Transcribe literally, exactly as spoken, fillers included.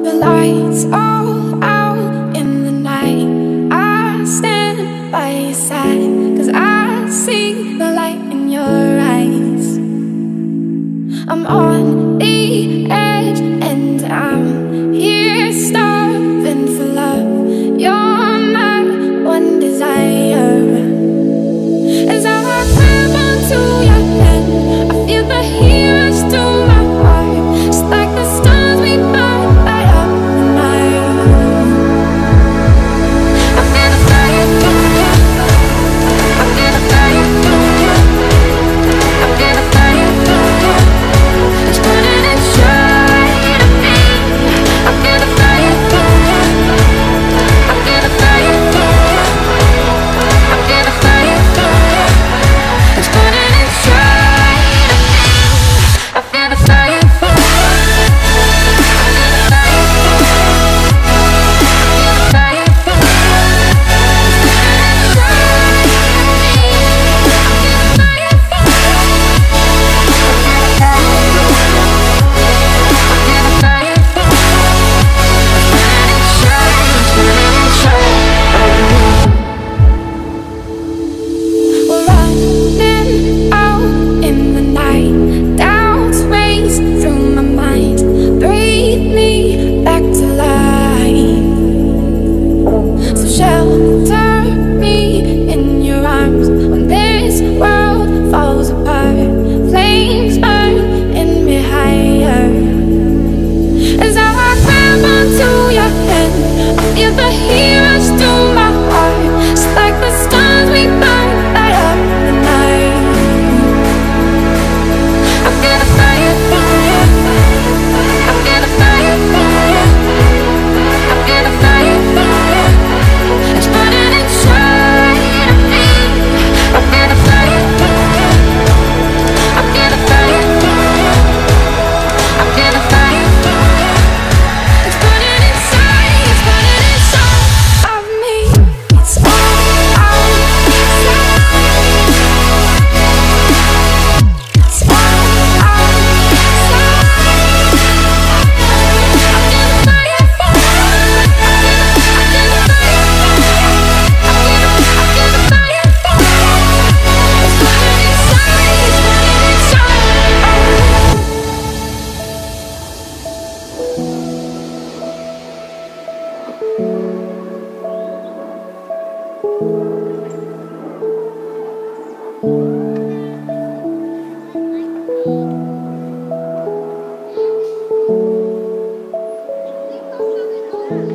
The lights all out in the night. I stand by your side, 'cause I see the light in your eyes. I'm on the edge and I'm here starving for love. You're my one desire. As I grab onto your hand, I feel the heat rush through my heart. Just like the stars we burn light up the night. I feel the fire through you. I feel the fire through you. I feel the fire through you. It's burning inside of me. I feel the fire through you. I feel the fire through you. I feel the fire through you. It's burning inside of me. I feel the fire through you. We're running out in the night. Doubts race through my mind. Breathe me back to life. So shelter me in your arms when this world falls apart. Flames burn in me higher. As I grab onto your hand, I feel the heat rush through my heart. Just like the stars we burn light up the night. I feel the fire through you. I feel the fire through you. I feel the fire through you. It's burning inside of me. I feel the fire through you. I feel the fire through you. I feel the fire through you. It's burning inside, it's burning inside of me. It's all outside. It's all outside. I feel the fire through you. I feel the fire through you. I feel the, I feel the fire through you. It's burning inside, it's burning inside of me. Thank you.